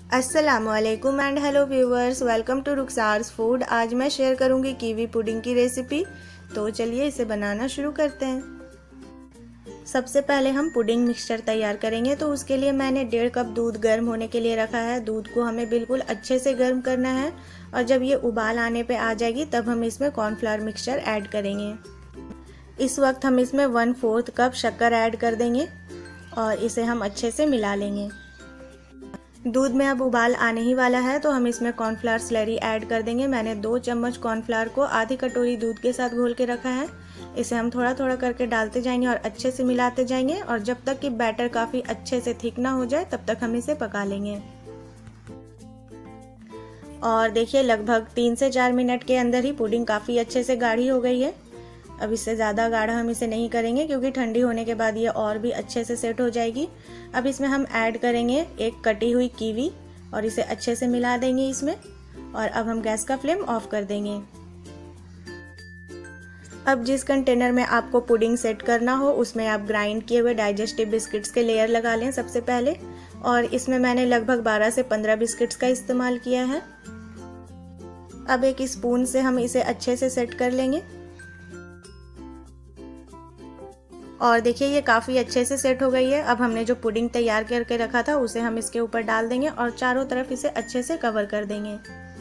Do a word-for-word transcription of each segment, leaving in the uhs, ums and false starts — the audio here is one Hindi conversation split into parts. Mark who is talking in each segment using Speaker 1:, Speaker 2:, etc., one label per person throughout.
Speaker 1: अस्सलामुअलैकुम and hello viewers, welcome to Rukhsar's food. आज मैं शेयर करूंगी कीवी पुडिंग की रेसिपी। तो चलिए इसे बनाना शुरू करते हैं। सबसे पहले हम पुडिंग मिक्सचर तैयार करेंगे। तो उसके लिए मैंने डेढ़ कप दूध गर्म होने के लिए रखा है। दूध को हमें बिल्कुल अच्छे से गर्म करना है और जब ये उबाल आने पे आ जाएगी तब हम इसमें कॉर्नफ्लावर मिक्सचर ऐड करेंगे। इस वक्त हम इसमें वन फोर्थ कप शक्कर ऐड कर देंगे और इसे हम अच्छे से मिला लेंगे। दूध में अब उबाल आने ही वाला है तो हम इसमें कॉर्नफ्लावर स्लरी ऐड कर देंगे। मैंने दो चम्मच कॉर्नफ्लावर को आधी कटोरी दूध के साथ घोल के रखा है। इसे हम थोड़ा थोड़ा करके डालते जाएंगे और अच्छे से मिलाते जाएंगे और जब तक कि बैटर काफ़ी अच्छे से थिक ना हो जाए तब तक हम इसे पका लेंगे। और देखिए लगभग तीन से चार मिनट के अंदर ही पुडिंग काफ़ी अच्छे से गाढ़ी हो गई है। अब इससे ज़्यादा गाढ़ा हम इसे नहीं करेंगे क्योंकि ठंडी होने के बाद ये और भी अच्छे से सेट हो जाएगी। अब इसमें हम ऐड करेंगे एक कटी हुई कीवी और इसे अच्छे से मिला देंगे इसमें। और अब हम गैस का फ्लेम ऑफ कर देंगे। अब जिस कंटेनर में आपको पुडिंग सेट करना हो उसमें आप ग्राइंड किए हुए डाइजेस्टिव बिस्किट्स के लेयर लगा लें सबसे पहले। और इसमें मैंने लगभग बारह से पंद्रह बिस्किट्स का इस्तेमाल किया है। अब एक स्पून से हम इसे अच्छे से सेट कर लेंगे और देखिए ये काफ़ी अच्छे से सेट हो गई है। अब हमने जो पुडिंग तैयार करके रखा था उसे हम इसके ऊपर डाल देंगे और चारों तरफ इसे अच्छे से कवर कर देंगे।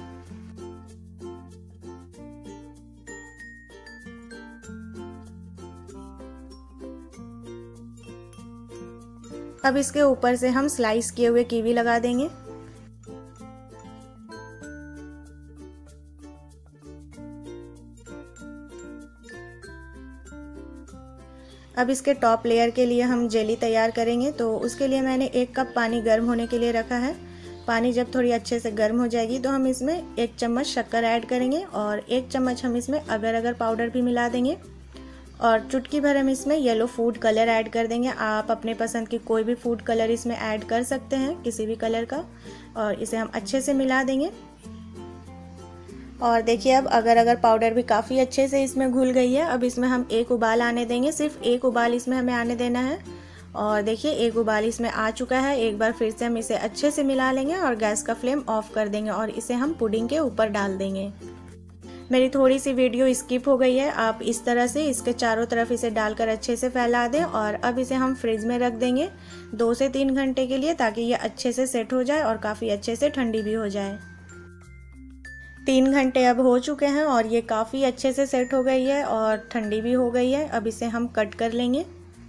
Speaker 1: अब इसके ऊपर से हम स्लाइस किए हुए कीवी लगा देंगे। अब इसके टॉप लेयर के लिए हम जेली तैयार करेंगे। तो उसके लिए मैंने एक कप पानी गर्म होने के लिए रखा है। पानी जब थोड़ी अच्छे से गर्म हो जाएगी तो हम इसमें एक चम्मच शक्कर ऐड करेंगे और एक चम्मच हम इसमें अगर अगर पाउडर भी मिला देंगे और चुटकी भर हम इसमें येलो फूड कलर ऐड कर देंगे। आप अपने पसंद की कोई भी फूड कलर इसमें ऐड कर सकते हैं, किसी भी कलर का। और इसे हम अच्छे से मिला देंगे। और देखिए अब अगर अगर पाउडर भी काफ़ी अच्छे से इसमें घुल गई है। अब इसमें हम एक उबाल आने देंगे, सिर्फ एक उबाल इसमें हमें आने देना है। और देखिए एक उबाल इसमें आ चुका है। एक बार फिर से हम इसे अच्छे से मिला लेंगे और गैस का फ्लेम ऑफ कर देंगे और इसे हम पुडिंग के ऊपर डाल देंगे। मेरी थोड़ी सी वीडियो स्किप हो गई है। आप इस तरह से इसके चारों तरफ इसे डालकर अच्छे से फैला दें और अब इसे हम फ्रिज में रख देंगे दो से तीन घंटे के लिए, ताकि ये अच्छे से सेट हो जाए और काफ़ी अच्छे से ठंडी भी हो जाए। तीन घंटे अब हो चुके हैं और ये काफ़ी अच्छे से सेट हो गई है और ठंडी भी हो गई है। अब इसे हम कट कर लेंगे।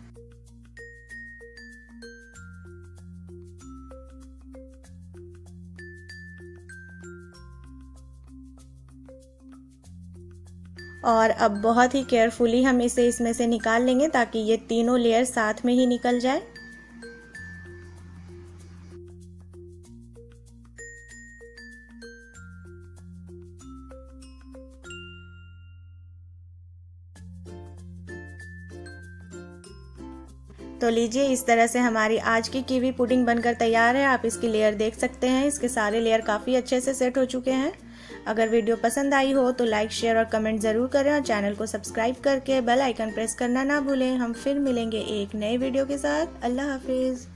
Speaker 1: और अब बहुत ही केयरफुली हम इसे इसमें से निकाल लेंगे ताकि ये तीनों लेयर साथ में ही निकल जाए। तो लीजिए इस तरह से हमारी आज की कीवी पुडिंग बनकर तैयार है। आप इसकी लेयर देख सकते हैं, इसके सारे लेयर काफ़ी अच्छे से सेट हो चुके हैं। अगर वीडियो पसंद आई हो तो लाइक शेयर और कमेंट ज़रूर करें और चैनल को सब्सक्राइब करके बेल आइकन प्रेस करना ना भूलें। हम फिर मिलेंगे एक नए वीडियो के साथ। अल्लाह हाफिज़।